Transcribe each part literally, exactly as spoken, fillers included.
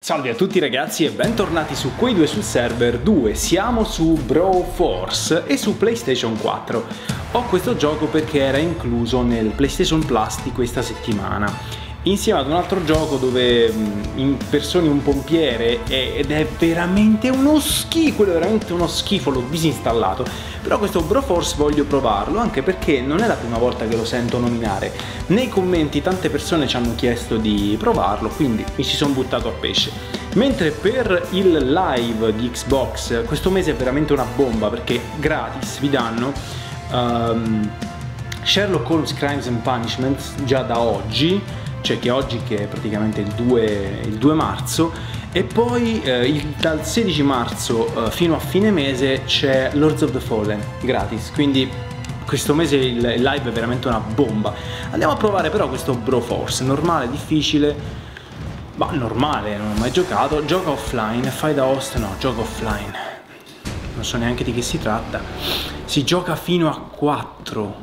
Salve a tutti ragazzi e bentornati su Quei due sul server due. Siamo su Broforce e su PlayStation quattro. Ho questo gioco perché era incluso nel PlayStation Plus di questa settimana, insieme ad un altro gioco dove impersoni un pompiere ed è veramente uno schifo, quello è veramente uno schifo, l'ho disinstallato. Però questo Broforce voglio provarlo, anche perché non è la prima volta che lo sento nominare. Nei commenti tante persone ci hanno chiesto di provarlo, quindi mi ci sono buttato a pesce. Mentre per il live di Xbox questo mese è veramente una bomba, perché gratis vi danno um, Sherlock Holmes Crimes and Punishment già da oggi, cioè che oggi che è praticamente il due, il due marzo, e poi eh, il, dal sedici marzo eh, fino a fine mese c'è Lords of the Fallen gratis, quindi questo mese il, il live è veramente una bomba. Andiamo a provare però questo Broforce, normale, difficile, ma normale, non ho mai giocato. Gioca offline, fai da host, no, gioca offline, non so neanche di che si tratta. Si gioca fino a quattro.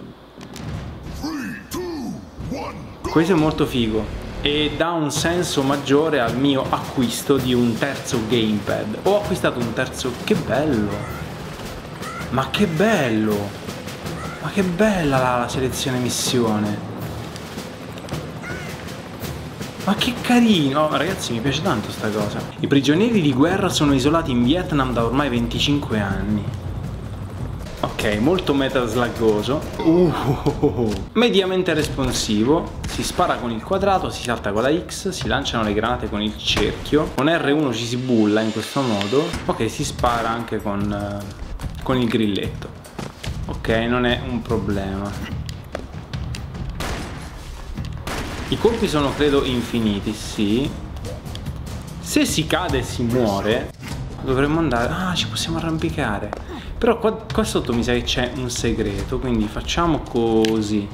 Questo è molto figo e dà un senso maggiore al mio acquisto di un terzo gamepad. Ho acquistato un terzo, che bello, ma che bello, ma che bella la, la selezione missione, ma che carino. Oh, ragazzi, mi piace tanto sta cosa. I prigionieri di guerra sono isolati in Vietnam da ormai venticinque anni. Ok, molto metaslaggoso, uh, mediamente responsivo, si spara con il quadrato, si salta con la X, si lanciano le granate con il cerchio, con R uno ci si bulla in questo modo, ok, si spara anche con, uh, con il grilletto, ok, non è un problema. I colpi sono credo infiniti, sì. Se si cade e si muore dovremmo andare, ah, ci possiamo arrampicare. Però qua, qua sotto mi sa che c'è un segreto, quindi facciamo così.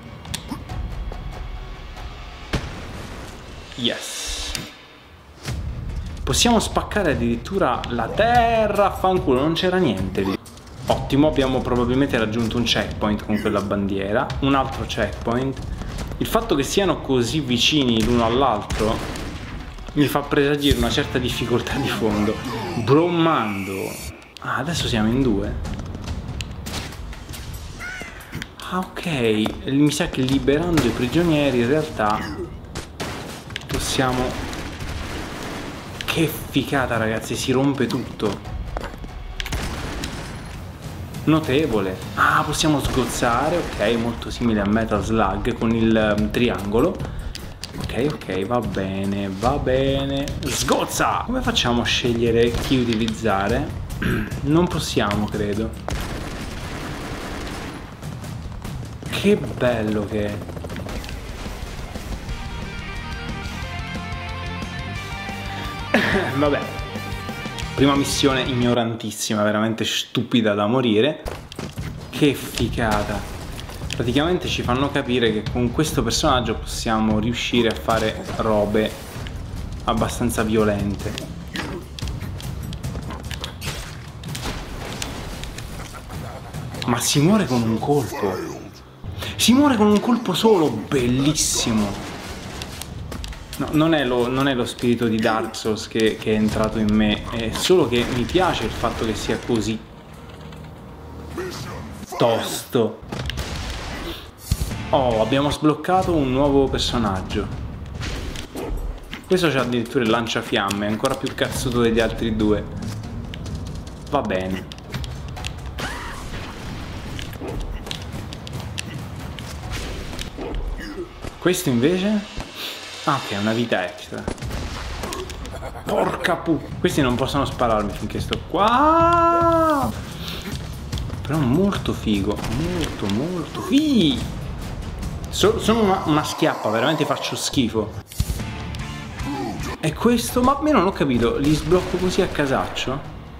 Yes. Possiamo spaccare addirittura la terra, fanculo, non c'era niente lì. Ottimo, abbiamo probabilmente raggiunto un checkpoint con quella bandiera, un altro checkpoint. Il fatto che siano così vicini l'uno all'altro mi fa presagire una certa difficoltà di fondo. Brommando. Ah, adesso siamo in due. Ah, ok. Mi sa che liberando i prigionieri in realtà possiamo... Che figata, ragazzi, si rompe tutto. Notevole. Ah, possiamo sgozzare, ok, molto simile a Metal Slug con il um, triangolo. Ok, ok, va bene, va bene. Sgozza! Come facciamo a scegliere chi utilizzare? Non possiamo, credo. Che bello che è. Vabbè, prima missione ignorantissima, veramente stupida da morire. Che figata. Praticamente ci fanno capire che con questo personaggio possiamo riuscire a fare robe abbastanza violente. Ma si muore con un colpo. Si muore con un colpo solo, bellissimo. No, non è lo, non è lo spirito di Dark Souls che, che è entrato in me, è solo che mi piace il fatto che sia così tosto. Oh, abbiamo sbloccato un nuovo personaggio. Questo c'ha addirittura il lanciafiamme, è ancora più cazzuto degli altri due. Va bene. Questo invece? Ah, ok, una vita extra. Porca pu... Questi non possono spararmi finché sto qua. Però molto figo. Molto, molto figo. So, sono una, una schiappa, veramente faccio schifo. E questo? Ma io non ho capito. Li sblocco così a casaccio?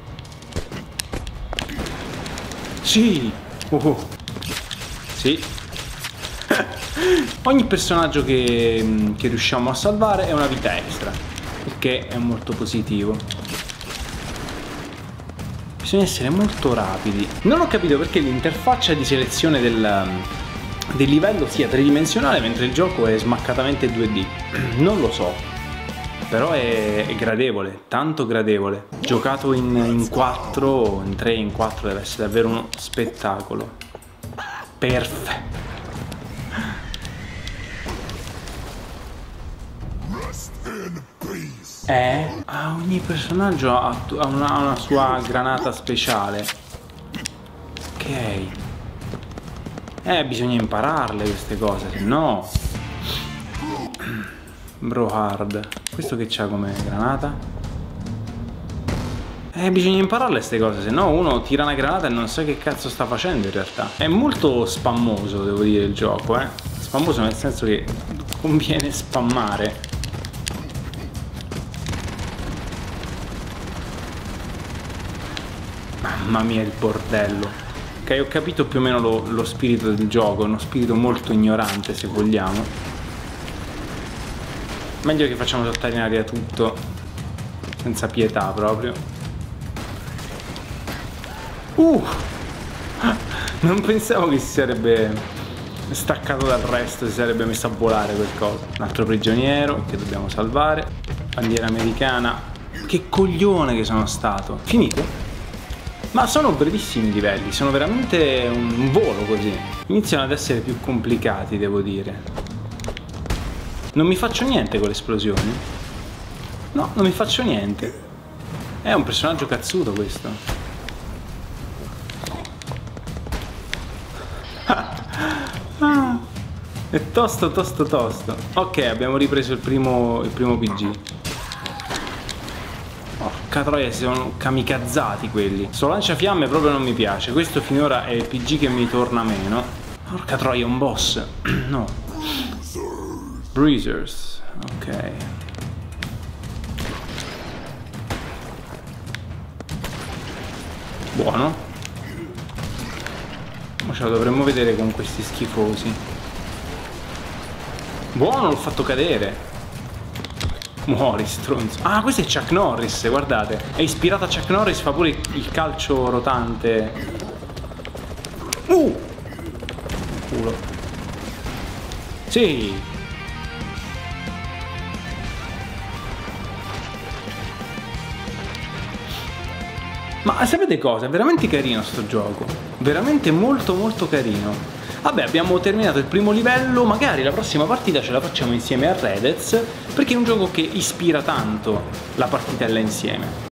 Sì. Oh. Sì. Ogni personaggio che, che riusciamo a salvare è una vita extra, il che è molto positivo. Bisogna essere molto rapidi. Non ho capito perché l'interfaccia di selezione del, del livello sia tridimensionale mentre il gioco è smaccatamente due D. Non lo so. Però è, è gradevole, tanto gradevole. Giocato in, in quattro, in tre, in quattro deve essere davvero uno spettacolo. Perfetto. Eh? Ah, ogni personaggio ha, ha, una, ha una sua granata speciale. Ok. Eh, bisogna impararle queste cose, se no... Bro hard. Questo che c'ha come granata? Eh, bisogna impararle queste cose, se no uno tira una granata e non sa che cazzo sta facendo in realtà. È molto spammoso, devo dire, il gioco, eh. Spammoso nel senso che conviene spammare. Mamma mia, il bordello. Ok, ho capito più o meno lo, lo spirito del gioco, è uno spirito molto ignorante, se vogliamo. Meglio che facciamo saltare in aria tutto, senza pietà proprio. Uh! Non pensavo che si sarebbe staccato dal resto, si sarebbe messo a volare quel coso. Un altro prigioniero che dobbiamo salvare. Bandiera americana. Che coglione che sono stato. Finito? Ma sono brevissimi i livelli, sono veramente un volo così. Iniziano ad essere più complicati, devo dire. Non mi faccio niente con le esplosioni? No, non mi faccio niente. È un personaggio cazzuto questo. Ah, è tosto, tosto, tosto. Ok, abbiamo ripreso il primo, il primo P G. Porca troia, si sono kamikazzati quelli. Sto lanciafiamme proprio non mi piace. Questo finora è il P G che mi torna meno. Porca troia, un boss. No. Breezers. Ok. Buono. Ma ce la dovremmo vedere con questi schifosi. Buono, l'ho fatto cadere. Muori, stronzo. Ah, questo è Chuck Norris, guardate. È ispirato a Chuck Norris, fa pure il calcio rotante. Uh! Culo. Sì. Ma sapete cosa? È veramente carino sto gioco. Veramente molto molto carino. Vabbè, abbiamo terminato il primo livello, magari la prossima partita ce la facciamo insieme a Redez, perché è un gioco che ispira tanto la partitella insieme.